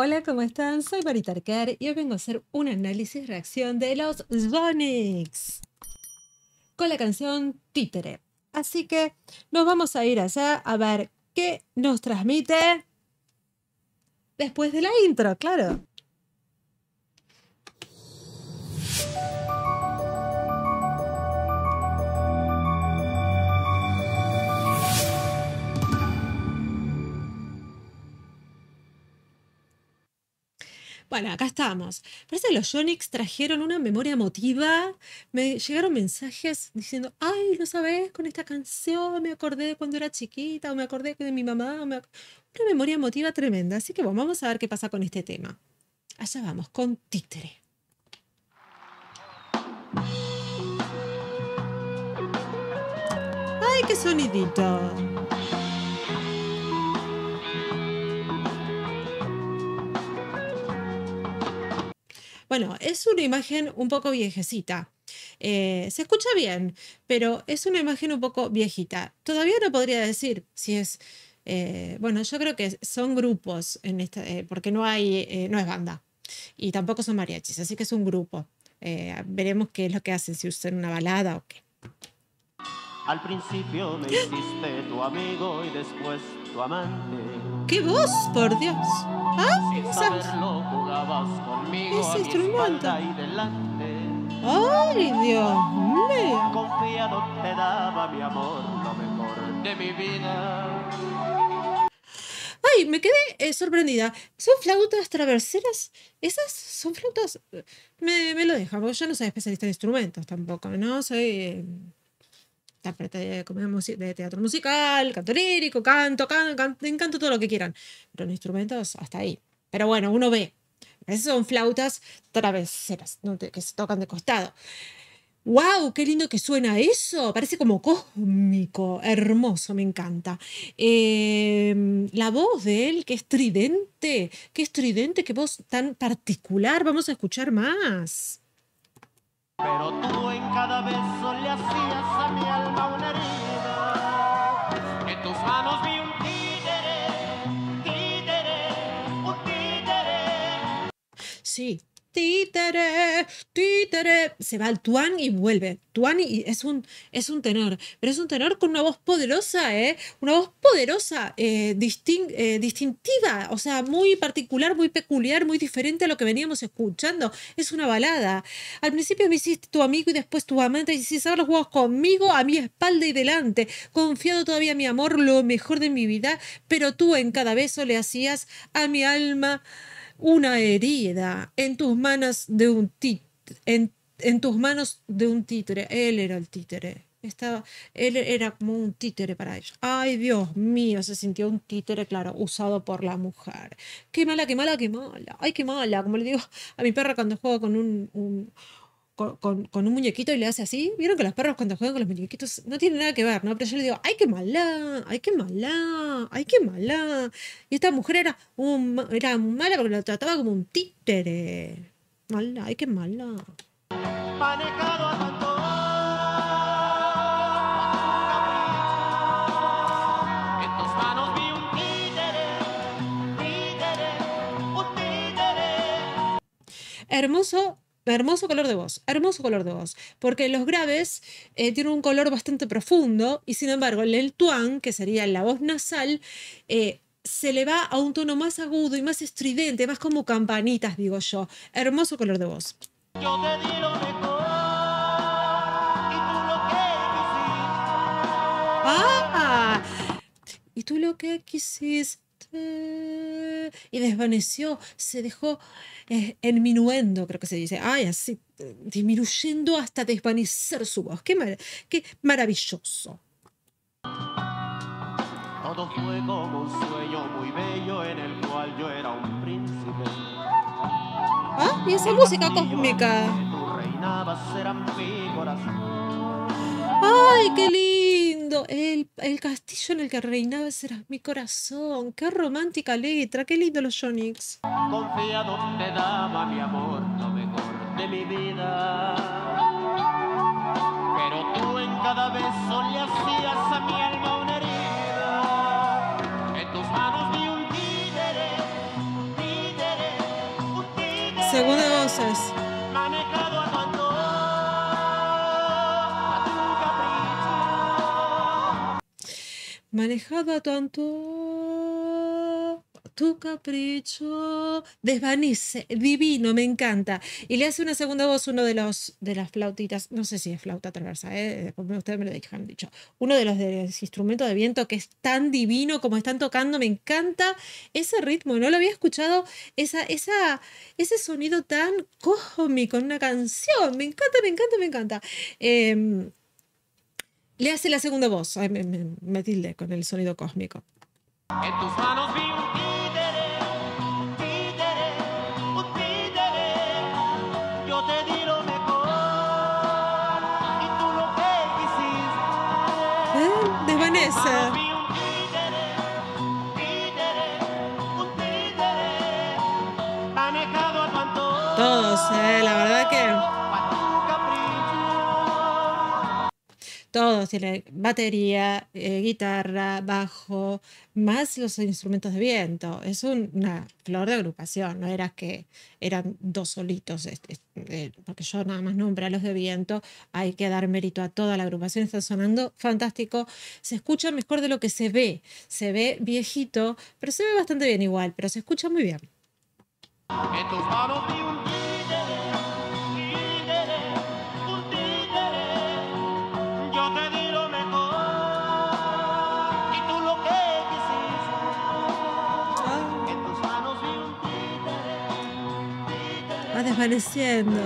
Hola, ¿cómo están? Soy Marita Arquer y hoy vengo a hacer un análisis reacción de los Sonics con la canción Títere. Así que nos vamos a ir allá a ver qué nos transmite después de la intro, claro. Bueno, acá estamos. Parece que los Sonics trajeron una memoria emotiva. Me llegaron mensajes diciendo, ay, ¿lo sabés? Con esta canción me acordé de cuando era chiquita, o me acordé de mi mamá. Una memoria emotiva tremenda. Así que bueno, vamos a ver qué pasa con este tema. Allá vamos, con Títere. ¡Ay, qué sonidito! Bueno, es una imagen un poco viejecita. Se escucha bien, pero es una imagen un poco viejita. Todavía no podría decir si es... bueno, yo creo que son grupos en esta, porque no es banda y tampoco son mariachis, así que es un grupo. Veremos qué es lo que hacen, si usan una balada o qué. Al principio me hiciste tu amigo y después tu amante. ¡Qué voz, por Dios! ¡Ah! Sin saberlo jugabas conmigo ese a mi instrumento. espalda y delante. ¡Ay, Dios mío! Confiado te daba mi amor, lo mejor de mi vida. ¡Ay! Me quedé sorprendida. ¿Son flautas traverseras? ¿Esas son flautas? Me lo dejan, porque yo no soy especialista en instrumentos tampoco, ¿no? Soy intérprete de teatro musical, canto lírico, canto todo lo que quieran. Pero en instrumentos, hasta ahí. Pero bueno, uno ve. Esas son flautas traverseras, ¿no? Que se tocan de costado. ¡Wow! ¡Qué lindo que suena eso! Parece como cósmico, hermoso, me encanta. La voz de él, qué estridente, qué voz tan particular. Vamos a escuchar más. Pero tú en cada beso le hacías a mi alma una herida. En tus manos vi un un títere. Sí. Títere, títere. Se va al tuán y vuelve. Tuán y es un tenor. Pero es un tenor con una voz poderosa, ¿eh? Una voz poderosa, distintiva. O sea, muy particular, muy peculiar, muy diferente a lo que veníamos escuchando. Es una balada. Al principio me hiciste tu amigo y después tu amante. Y si ahora jugabas conmigo, a mi espalda y delante. Confiado todavía mi amor, lo mejor de mi vida. Pero tú en cada beso le hacías a mi alma una herida en tus manos de un títere. En tus manos de un títere. Él era el títere. Él era como un títere para ellos. Ay, Dios mío, se sintió un títere, claro, usado por la mujer. Qué mala, qué mala, qué mala. Ay, qué mala. Como le digo a mi perra cuando juega con con un muñequito y le hace así. ¿Vieron que los perros cuando juegan con los muñequitos no tienen nada que ver, ¿no? Pero yo le digo, ¡ay, qué mala! ¡Ay, qué mala! ¡Ay, qué mala! Y esta mujer era mala porque la trataba como un títere. Mala, ¡ay, qué mala! Manejado a tanto. En tus manos vi un un títere. Hermoso color de voz, porque los graves tienen un color bastante profundo y sin embargo el tuán, que sería la voz nasal, se le va a un tono más agudo y más estridente, más como campanitas, digo yo. Hermoso color de voz. Yo te di lo mejor y tú lo que quisiste. ¡Ah! Y tú lo que quisiste. Y desvaneció, se dejó en minuendo, creo que se dice. Ay, así, disminuyendo hasta desvanecer su voz. Qué maravilloso. Todo fue como un sueño muy bello en el cual yo era un príncipe. Ah, y esa música cósmica. Tú reinabas, era mi corazón. ¡Ay, qué lindo! El castillo en el que reinaba será mi corazón. ¡Qué romántica letra! ¡Qué lindo los Sonics! Confiado te daba mi amor, lo mejor de mi vida. Pero tú en cada beso le hacías a mi alma una herida. En tus manos vi un títere, Segunda voces. manejado a tu antojo, a tu capricho. Manejado a tu capricho. Desvanece, divino, me encanta. Y le hace una segunda voz uno de las flautitas, no sé si es flauta traversa, como ustedes me lo han dicho. Uno de los instrumentos de viento que es tan divino como están tocando, me encanta ese ritmo, no lo había escuchado, ese sonido tan cósmico en una canción. Me encanta, me encanta, me encanta. Le hace la segunda voz. Ay, me tildé con el sonido cósmico. En tus manos vi un títere, títere, un títere. Yo te di lo mejor y tú lo que quisiste. Desvanece. Vi un títere, títere, un títere, manejado a tu antojo, Todos, la verdad que a tu capricho. todos tienen batería, guitarra, bajo, más los instrumentos de viento. Es una flor de agrupación, no era que eran dos solitos, porque yo nada más nombré a los de viento, hay que dar mérito a toda la agrupación, está sonando fantástico, se escucha mejor de lo que se ve viejito, pero se ve bastante bien igual, pero se escucha muy bien. En tus manos vi un títere, títere, un títere. Yo te di lo mejor y tú lo que quisiste. En tus manos vi un títere, títere. Va desvaneciendo.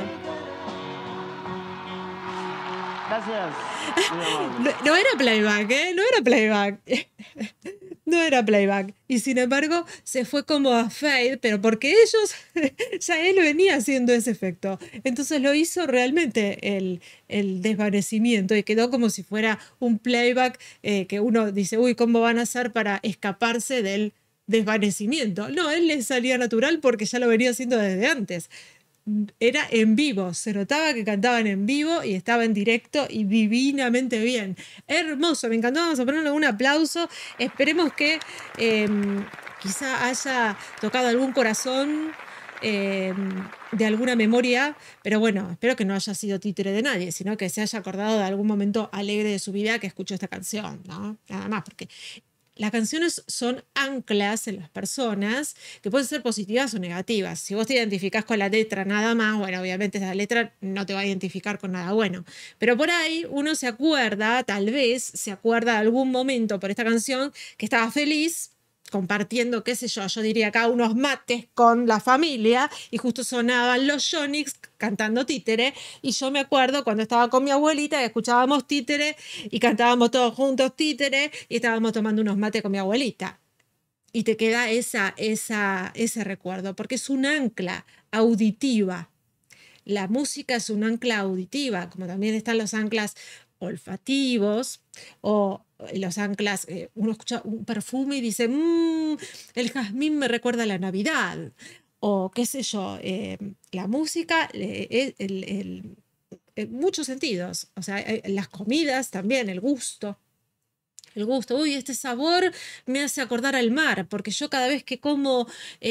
Gracias. No era playback, ¿eh? No era playback. No era playback. Y sin embargo, se fue como a fade, pero porque ellos, ya él venía haciendo ese efecto. Entonces lo hizo realmente el desvanecimiento y quedó como si fuera un playback que uno dice, uy, ¿cómo van a hacer para escaparse del desvanecimiento? No, él le salía natural porque ya lo venía haciendo desde antes. Era en vivo, se notaba que cantaban en vivo y estaba en directo y divinamente bien. Hermoso, me encantó, vamos a ponerle un aplauso. Esperemos que quizá haya tocado algún corazón de alguna memoria, pero bueno, espero que no haya sido títere de nadie, sino que se haya acordado de algún momento alegre de su vida que escuchó esta canción, ¿no? Nada más, porque las canciones son anclas en las personas que pueden ser positivas o negativas. Si vos te identificás con la letra nada más, bueno, obviamente esa letra no te va a identificar con nada bueno. Pero por ahí uno se acuerda, tal vez se acuerda de algún momento por esta canción que estaba feliz compartiendo, qué sé yo diría acá unos mates con la familia y justo sonaban los Yonix cantando títere y yo me acuerdo cuando estaba con mi abuelita y escuchábamos títere y cantábamos todos juntos títere y estábamos tomando unos mates con mi abuelita. Y te queda ese recuerdo, porque es un ancla auditiva. La música es un ancla auditiva, como también están los anclas olfativos o los anclas, uno escucha un perfume y dice, el jazmín me recuerda a la Navidad, o qué sé yo, la música, en muchos sentidos, o sea, las comidas también, el gusto. El gusto, uy, este sabor me hace acordar al mar, porque yo cada vez que como,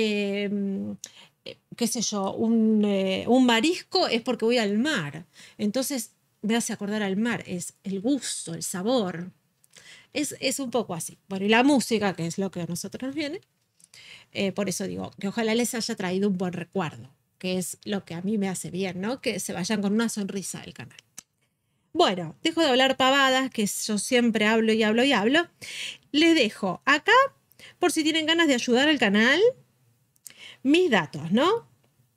qué sé yo, un marisco es porque voy al mar. Entonces me hace acordar al mar, es el gusto, el sabor. Es un poco así. Bueno, y la música, que es lo que a nosotros nos viene, por eso digo que ojalá les haya traído un buen recuerdo, que es lo que a mí me hace bien, ¿no? Que se vayan con una sonrisa del canal. Bueno, dejo de hablar pavadas, que yo siempre hablo y hablo y hablo. Les dejo acá, por si tienen ganas de ayudar al canal, mis datos, ¿no?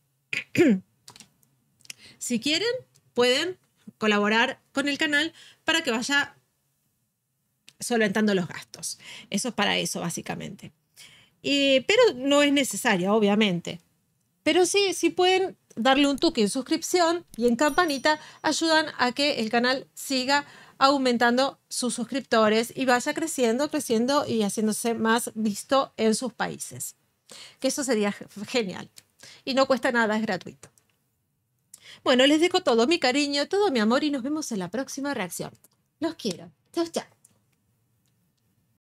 Si quieren, pueden colaborar con el canal para que vaya solventando los gastos. Eso es para eso, básicamente. Pero no es necesario, obviamente. Pero sí, si pueden darle un toque en suscripción y en campanita, ayudan a que el canal siga aumentando sus suscriptores y vaya creciendo, creciendo y haciéndose más visto en sus países. Que eso sería genial. Y no cuesta nada, es gratuito. Bueno, les dejo todo mi cariño, todo mi amor y nos vemos en la próxima reacción. Los quiero. Chao, chao.